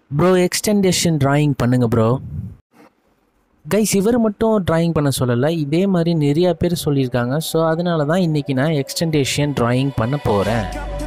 Bro extension drawing பண்ணுங்க bro. Guys இவர் மட்டும் டிராயிங் பண்ண சொல்லலை, இதே மாதிரி நிறையா பேர் சொல்லியிருக்காங்க. ஸோ அதனால தான் இன்றைக்கி நான் எக்ஸ்டெண்டேஷன் டிராயிங் பண்ண போகிறேன்.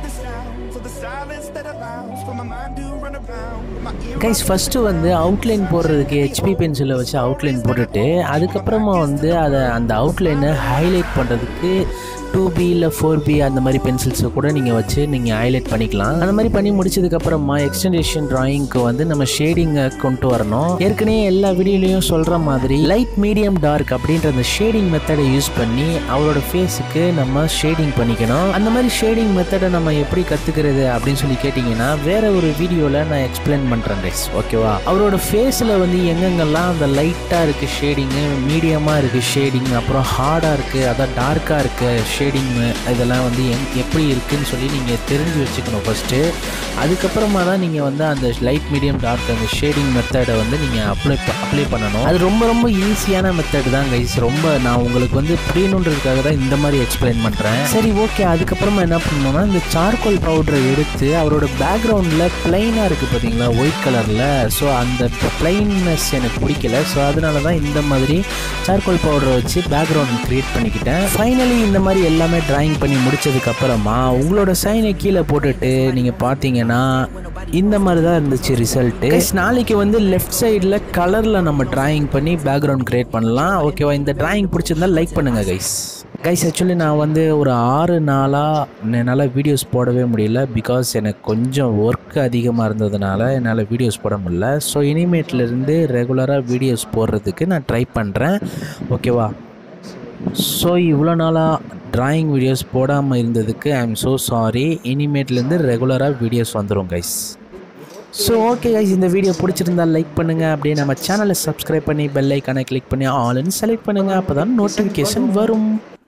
கைஸ் ஃபஸ்ட்டு வந்து அவுட்லைன் போடுறதுக்கு ஹெச்பி பென்சிலை வச்சு அவுட்லைன் போட்டுட்டு அதுக்கப்புறமா வந்து அந்த அவுட்லைனை ஹைலைட் பண்ணுறதுக்கு 2B இல்லை 4B அந்த மாதிரி பென்சில்ஸை கூட நீங்கள் வச்சு நீங்கள் ஹைலைட் பண்ணிக்கலாம். அந்த மாதிரி பண்ணி முடிச்சதுக்கப்புறமா எக்ஸ்டெண்டேஷன் டிராயிங்க்கு வந்து நம்ம ஷேடிங்கை கொண்டு வரணும். ஏற்கனவே எல்லா வீடியோலையும் சொல்கிற மாதிரி லைட் மீடியம் டார்க் அப்படின்ற அந்த ஷேடிங் மெத்தடை யூஸ் பண்ணி அவரோட ஃபேஸுக்கு நம்ம ஷேடிங் பண்ணிக்கணும். அந்த மாதிரி ஷேடிங் மெத்தடை நம்ம எப்படி கற்றுக்கிறது அப்படின்னு சொல்லி கேட்டிங்கன்னா வேற ஒரு வீடியோவில் நான் எக்ஸ்பிளைன் பண்ணுறேன் கைஸ், ஓகேவா? அவரோட ஃபேஸில் வந்து எங்கெங்கெல்லாம் அந்த லைட்டாக இருக்குது ஷேடிங்கு, மீடியமாக இருக்குது ஷேடிங், அப்புறம் ஹார்டாக இருக்குது, அதான் டார்க்காக இருக்குது ஷேடிங், இதெல்லாம் வந்து எப்படி இருக்குதுன்னு சொல்லி நீங்கள் தெரிஞ்சு வச்சுக்கணும் ஃபஸ்ட்டு. அதுக்கப்புறமா தான் நீங்கள் வந்து அந்த லைட் மீடியம் டார்க் அந்த ஷேடிங் மெத்தடை வந்து நீங்கள் அப்ளை பண்ணணும். அது ரொம்ப ரொம்ப ஈஸியான மெத்தட் தான் கைஸ். ரொம்ப நான் உங்களுக்கு வந்து புரியணுன்றதுக்காக தான் இந்த மாதிரி எக்ஸ்பிளைன் பண்ணுறேன். சரி ஓகே. அதுக்கப்புறமா என்ன பண்ணணும்னா இந்த சார்கோல் பவுடரை எடுத்து அவரோட பேக்ரவுண்டில் பிளைனாக இருக்குது பார்த்தீங்களா, ஒயிட் கலரில். ஸோ அந்த பிளைன்னஸ் எனக்கு பிடிக்கல. ஸோ அதனால தான் இந்த மாதிரி சார்கோல் பவுடரை வச்சு பேக்ரவுண்ட் க்ரியேட் பண்ணிக்கிட்டேன். ஃபைனலி இந்த மாதிரி எல்லாமே டிராயிங் பண்ணி முடிச்சதுக்கப்புறமா உங்களோட சைனை கீழே போட்டுட்டு நீங்கள் பார்த்தீங்கன்னா இந்த மாதிரி தான் இருந்துச்சு ரிசல்ட்டு. நாளைக்கு வந்து லெஃப்ட் சைடில் கலரில் நம்ம டிராயிங் பண்ணி பேக்ரவுண்ட் க்ரியேட் பண்ணலாம், ஓகேவா? இந்த டிராயிங் பிடிச்சிருந்தா லைக் பண்ணுங்கள் கைஸ். ஆக்சுவலி நான் வந்து ஒரு 6 நாளாக என்னால் வீடியோஸ் போடவே முடியல. பிகாஸ் எனக்கு கொஞ்சம் ஒர்க் அதிகமாக இருந்ததுனால என்னால் வீடியோஸ் போட முடியல. ஸோ இனிமேட்லேருந்து ரெகுலராக வீடியோஸ் போடுறதுக்கு நான் ட்ரை பண்ணுறேன், ஓகேவா? ஸோ இவ்வளோ நாளாக டிராயிங் வீடியோஸ் போடாமல் இருந்ததுக்கு ஐ எம் ஸோ சாரி. இனிமேட்லேருந்து ரெகுலராக வீடியோஸ் வந்துடும் கைஸ். ஸோ ஓகே கைஸ், இந்த வீடியோ பிடிச்சிருந்தால் லைக் பண்ணுங்கள். அப்படியே நம்ம சேனலை சப்ஸ்கிரைப் பண்ணி பெல் ஐக்கானை கிளிக் பண்ணி ஆல்னு செலக்ட் பண்ணுங்கள். அப்போ தான் நோட்டிஃபிகேஷன் வரும்.